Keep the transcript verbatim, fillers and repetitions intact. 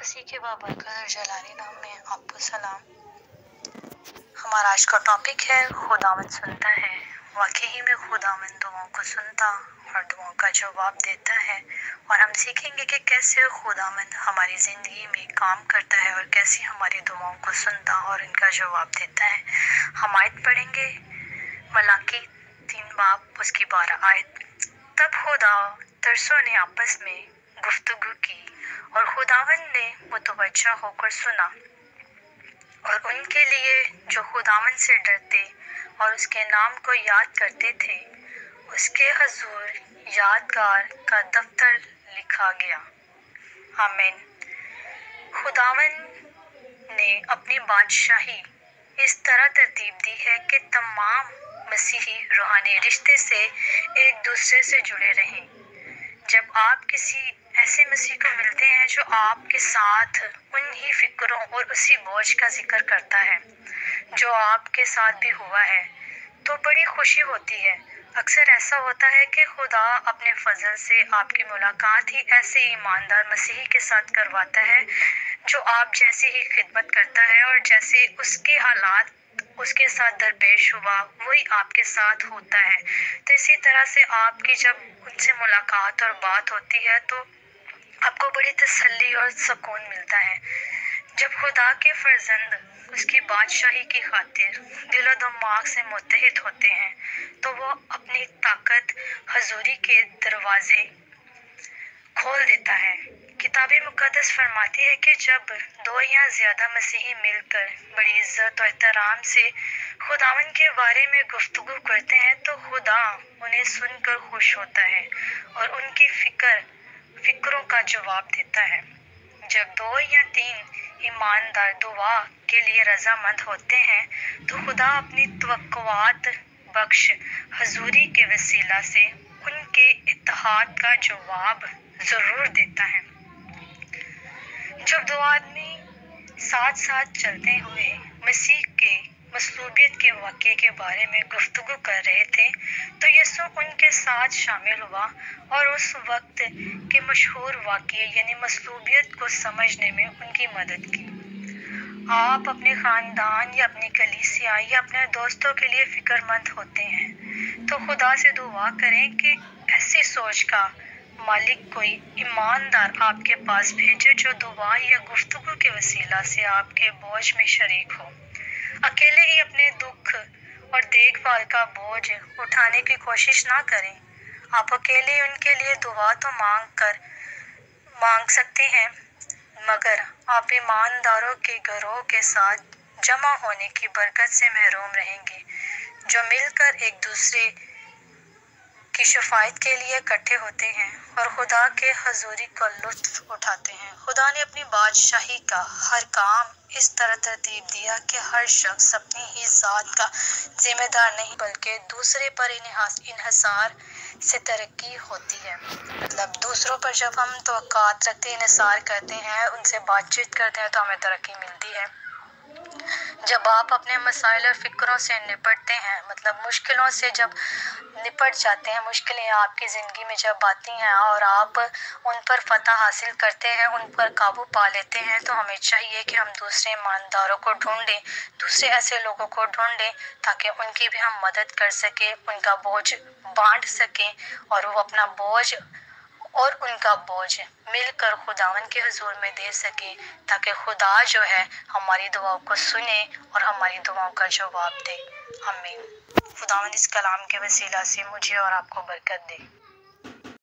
मसीह के बाबरकत जलाली नाम में आपको सलाम। हमारा आज का टॉपिक है खुदावंद सुनता है। वाकई ही में खुदावंद दुआओं को सुनता और दुआओं का जवाब देता है। और हम सीखेंगे कि कैसे खुदावंद हमारी ज़िंदगी में काम करता है और कैसे हमारी दुआओं को सुनता और इनका जवाब देता है। हम आयत पढ़ेंगे मलाकी तीन बाब उसकी बारह आयत। तब खुदा तरसों ने आपस में गुफ्तगू की और खुदावंद ने मुतवज्जा होकर सुना और उनके लिए जो खुदावंद से डरते और उसके नाम को याद करते थे उसके हजूर यादगार का दफ्तर लिखा गया। आमीन। खुदावंद ने अपनी बादशाही इस तरह तरतीब दी है कि तमाम मसीही रूहानी रिश्ते से एक दूसरे से जुड़े रहें। जब आप किसी ऐसे मसीह को मिलते हैं जो आपके साथ उन्हीं फिक्रों और उसी बोझ का जिक्र करता है जो आपके साथ भी हुआ है, तो बड़ी खुशी होती है। अक्सर ऐसा होता है कि खुदा अपने फजल से आपकी मुलाकात ही ऐसे ईमानदार मसीही के साथ करवाता है जो आप जैसी ही खिदमत करता है और जैसे उसके हालात उसके साथ दरपेश हुआ वही आपके साथ होता है। तो इसी तरह से आपकी जब उनसे मुलाकात और बात होती है तो आपको बड़ी तसल्ली और सुकून मिलता है। जब खुदा के फर्जंद उसकी बादशाही की खातिर दिलो दिमाग से मुत्तहिद होते हैं तो वो अपनी ताकत हजूरी के दरवाजे खोल देता है। किताब मुकद्दस फरमाती है कि जब दो या ज्यादा मसीही मिलकर बड़ी इज्जत और एहतराम से खुदावन के बारे में गुफ्तगू करते हैं तो खुदा उन्हें सुनकर खुश होता है और उनकी फिक्र फिक्रों का जवाब देता है। जब दो या तीन ईमानदार दुआ के लिए रजामंद होते हैं तो खुदा अपनी तवक्कुआत बख्श हजूरी के वसीला से उनके इत्तेहाद का जवाब जरूर देता है। जब दो आदमी साथ साथ चलते हुए मसीह के मसलूबियत के वाक़े के बारे में गुफ्तगू कर रहे थे तो यीशु उनके साथ शामिल हुआ और उस वक्त के मशहूर वाक़े यानी मसलूबियत को समझने में उनकी मदद की। आप अपने ख़ानदान या अपनी कलीसिया या अपने दोस्तों के लिए फ़िक्रमंद होते हैं तो खुदा से दुआ करें कि ऐसी सोच का मालिक कोई ईमानदार आपके पास भेजे जो दुआ या गुफ्तगू के वसीला से आपके बोझ में शरीक हो। अकेले ही अपने दुख और देखभाल का बोझ उठाने की कोशिश ना करें। आप अकेले उनके लिए दुआ तो मांग कर मांग सकते हैं, मगर आप ईमानदारों के घरों के साथ जमा होने की बरकत से महरूम रहेंगे जो मिलकर एक दूसरे की शफायत के लिए इकट्ठे होते हैं और खुदा के हजूरी का लुत्फ उठाते हैं। खुदा ने अपनी बादशाही का हर काम इस तरह तरतीब दिया कि हर शख्स अपनी ही ज़ात का जिम्मेदार नहीं बल्कि दूसरे पर इन्हिसार से तरक्की होती है। मतलब दूसरों पर जब हम तवक्कुआत रखते इन्हिसार करते हैं, उनसे बातचीत करते हैं तो हमें तरक्की मिलती है। जब आप अपने मसाइल और फिक्रों से निपटते हैं, मतलब मुश्किलों से जब निपट जाते हैं, मुश्किलें आपकी ज़िंदगी में जब आती हैं और आप उन पर फतह हासिल करते हैं, उन पर काबू पा लेते हैं, तो हमें चाहिए कि हम दूसरे ईमानदारों को ढूंढें, दूसरे ऐसे लोगों को ढूंढें ताकि उनकी भी हम मदद कर सकें, उनका बोझ बांट सकें और वो अपना बोझ और उनका बोझ मिलकर खुदावन के हुजूर में दे सके ताकि खुदा जो है हमारी दुआओं को सुने और हमारी दुआओं का जवाब दे। आमीन। खुदावन इस कलाम के वसीला से मुझे और आपको बरकत दे।